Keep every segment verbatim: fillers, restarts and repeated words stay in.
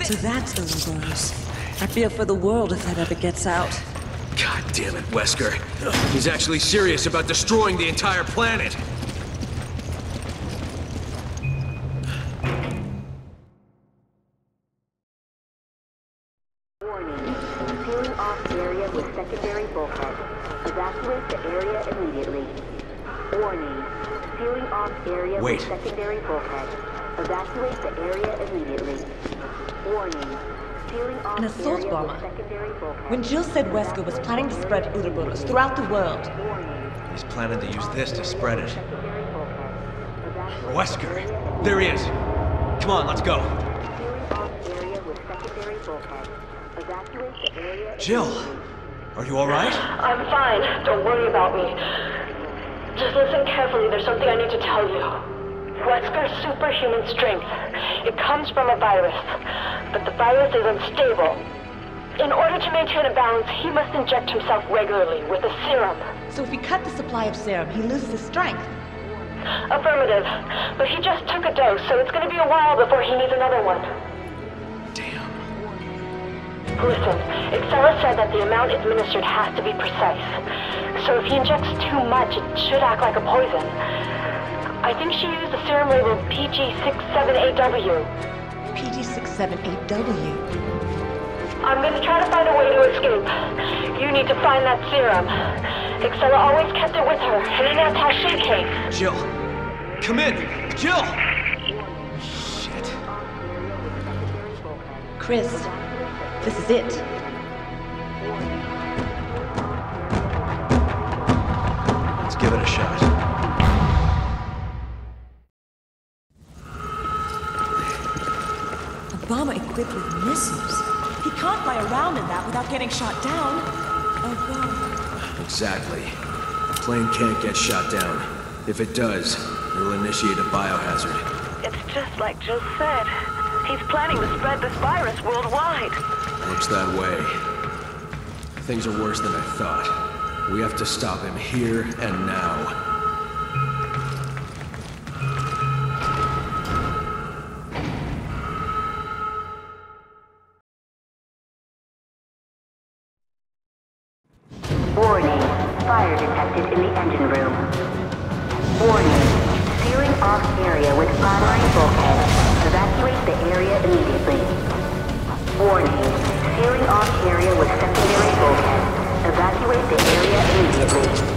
So that's Ouroboros. I fear for the world if that ever gets out. God damn it, Wesker. He's actually serious about destroying the entire planet. Warning. Sealing off area with secondary bulkhead. Evacuate the area immediately. Warning. Sealing off area Wait. with secondary bulkhead. Evacuate the area immediately. Warning. Sealing off An assault area bomber. with secondary bulkhead. When Jill said Wesker was planning to spread Ouroboros throughout the world. He's planning to use this to spread it. Wesker! There he is! Come on, let's go! Jill! Are you alright? I'm fine. Don't worry about me. Just listen carefully. There's something I need to tell you. Wesker's superhuman strength. It comes from a virus. But the virus is unstable. In order to maintain a balance, he must inject himself regularly with a serum. So if we cut the supply of serum, he loses his strength. Affirmative. But he just took a dose, so it's going to be a while before he needs another one. Damn. Listen, Excella said that the amount administered has to be precise. So if he injects too much, it should act like a poison. I think she used the serum labeled P G six seven eight W. P G six seven eight W. I'm going to try to find a way to escape. You need to find that serum. Excella always kept it with her, and that's how she came. Jill! Come in! Jill! Shit. Chris, this is it. Let's give it a shot. A bomber equipped with missiles. He can't fly around in that without getting shot down. Oh god. Exactly. The plane can't get shot down. If it does, it'll initiate a biohazard. It's just like Jill said. He's planning to spread this virus worldwide. Looks that way. Things are worse than I thought. We have to stop him here and now. Warning. Fire detected in the engine room. Warning. Sealing off area with primary bulkhead. Evacuate the area immediately. Warning. Sealing off area with secondary bulkhead. Evacuate the area immediately.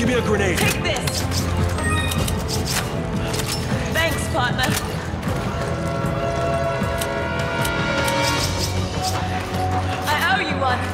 Give me a grenade. Take this! Thanks, partner. I owe you one.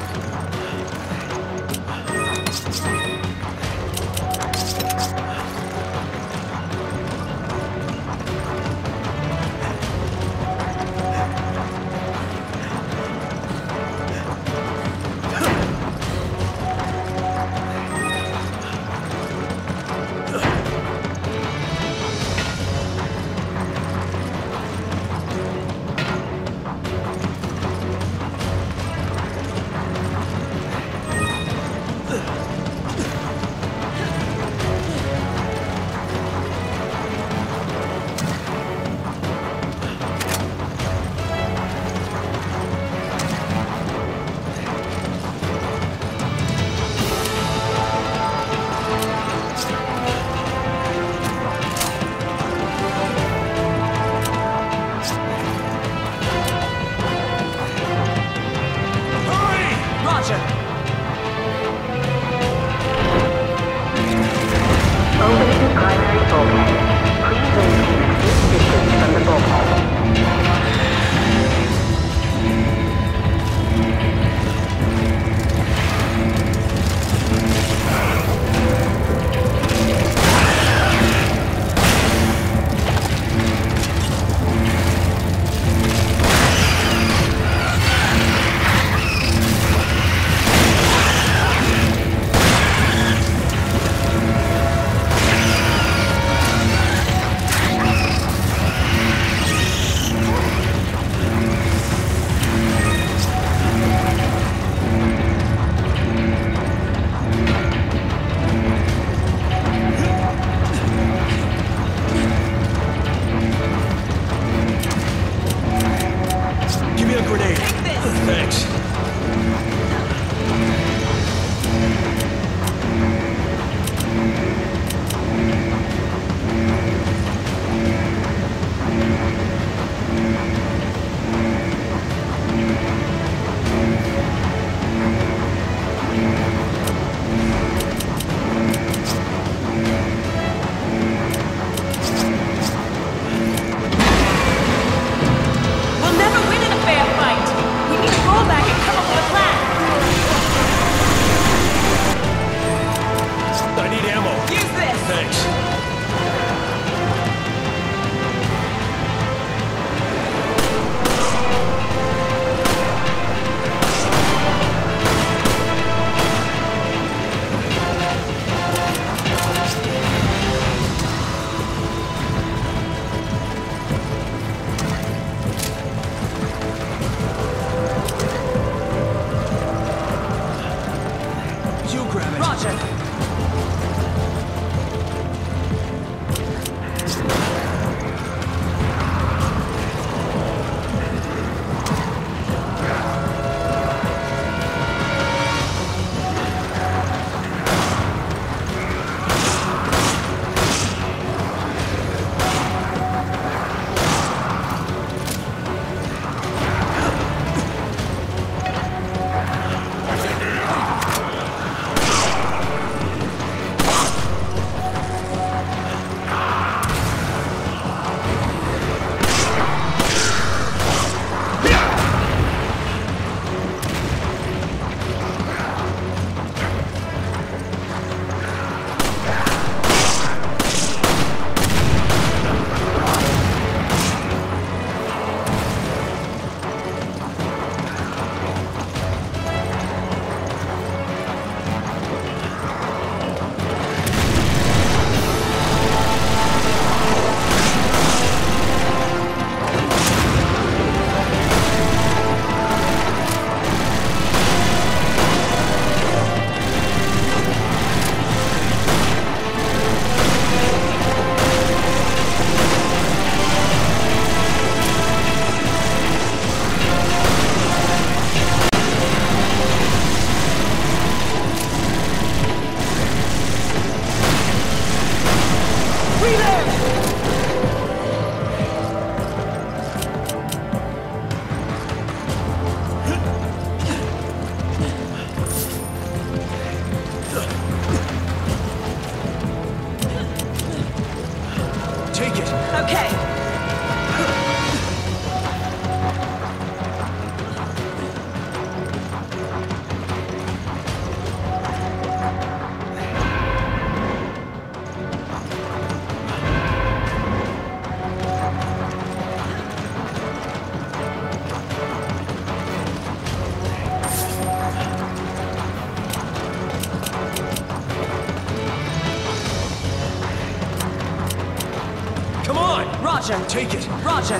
Roger. Take it. Roger.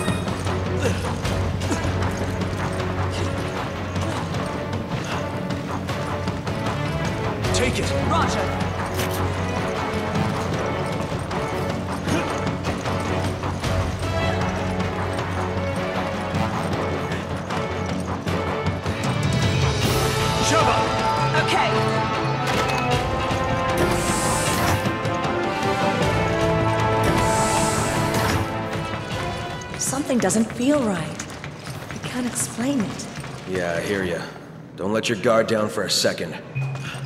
Take it. Roger. Shove up. Okay. Something doesn't feel right. I can't explain it. Yeah, I hear ya. Don't let your guard down for a second.